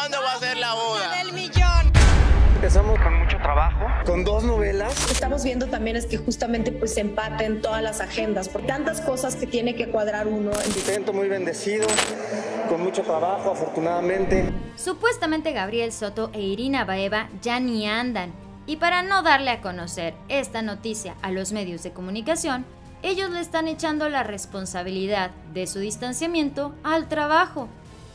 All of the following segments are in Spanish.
¿Cuándo va a ser la boda? ¡Del millón! Empezamos con mucho trabajo, con 2 novelas. Lo que estamos viendo también es que justamente pues se empaten todas las agendas, por tantas cosas que tiene que cuadrar uno. Me siento muy bendecido, con mucho trabajo, afortunadamente. Supuestamente Gabriel Soto e Irina Baeva ya ni andan, y para no darle a conocer esta noticia a los medios de comunicación, ellos le están echando la responsabilidad de su distanciamiento al trabajo.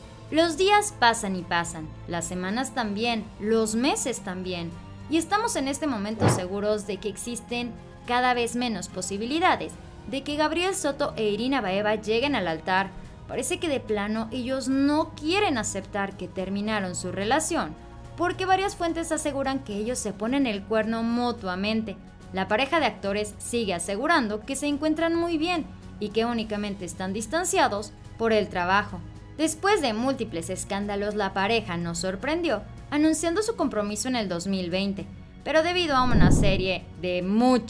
Los días pasan y pasan, las semanas también, los meses también, y estamos en este momento seguros de que existen cada vez menos posibilidades de que Gabriel Soto e Irina Baeva lleguen al altar. Parece que de plano ellos no quieren aceptar que terminaron su relación, porque varias fuentes aseguran que ellos se ponen el cuerno mutuamente. La pareja de actores sigue asegurando que se encuentran muy bien y que únicamente están distanciados por el trabajo. Después de múltiples escándalos, la pareja nos sorprendió anunciando su compromiso en el 2020, pero debido a una serie de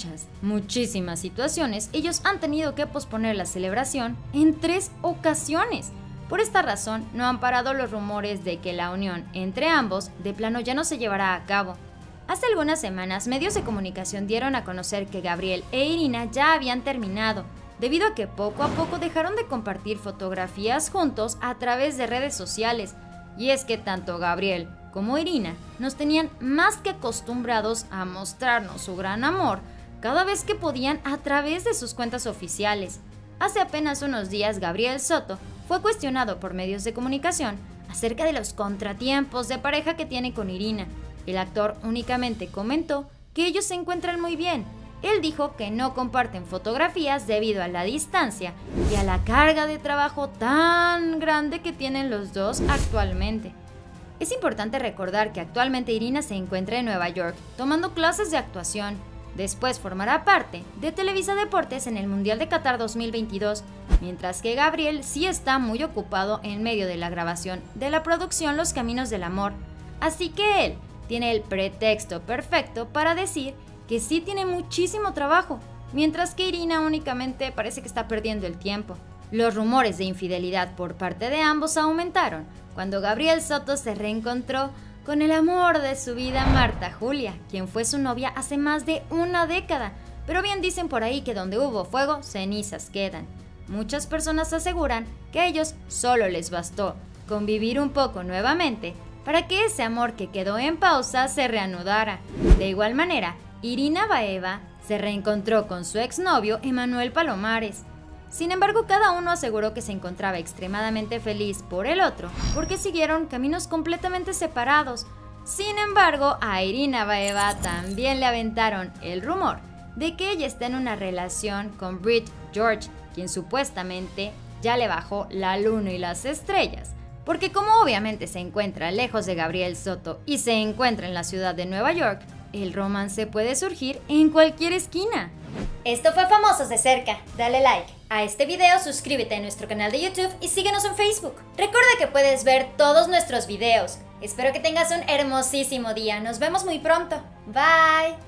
muchísimas situaciones, ellos han tenido que posponer la celebración en 3 ocasiones. Por esta razón, no han parado los rumores de que la unión entre ambos de plano ya no se llevará a cabo. Hace algunas semanas, medios de comunicación dieron a conocer que Gabriel e Irina ya habían terminado, debido a que poco a poco dejaron de compartir fotografías juntos a través de redes sociales. Y es que tanto Gabriel como Irina nos tenían más que acostumbrados a mostrarnos su gran amor cada vez que podían a través de sus cuentas oficiales. Hace apenas unos días, Gabriel Soto fue cuestionado por medios de comunicación acerca de los contratiempos de pareja que tiene con Irina. El actor únicamente comentó que ellos se encuentran muy bien. Él dijo que no comparten fotografías debido a la distancia y a la carga de trabajo tan grande que tienen los dos actualmente. Es importante recordar que actualmente Irina se encuentra en Nueva York tomando clases de actuación. Después formará parte de Televisa Deportes en el Mundial de Qatar 2022, mientras que Gabriel sí está muy ocupado en medio de la grabación de la producción Los Caminos del Amor. Así que él tiene el pretexto perfecto para decir que sí tiene muchísimo trabajo, mientras que Irina únicamente parece que está perdiendo el tiempo. Los rumores de infidelidad por parte de ambos aumentaron cuando Gabriel Soto se reencontró con el amor de su vida, Marta Julia, quien fue su novia hace más de una década. Pero bien dicen por ahí que donde hubo fuego, cenizas quedan. Muchas personas aseguran que a ellos solo les bastó convivir un poco nuevamente para que ese amor que quedó en pausa se reanudara. De igual manera, Irina Baeva se reencontró con su exnovio Emanuel Palomares. Sin embargo, cada uno aseguró que se encontraba extremadamente feliz por el otro, porque siguieron caminos completamente separados. Sin embargo, a Irina Baeva también le aventaron el rumor de que ella está en una relación con Britt George, quien supuestamente ya le bajó la luna y las estrellas, porque como obviamente se encuentra lejos de Gabriel Soto y se encuentra en la ciudad de Nueva York, el romance puede surgir en cualquier esquina. Esto fue Famosos de Cerca. Dale like a este video, suscríbete a nuestro canal de YouTube y síguenos en Facebook. Recuerda que puedes ver todos nuestros videos. Espero que tengas un hermosísimo día. Nos vemos muy pronto. Bye.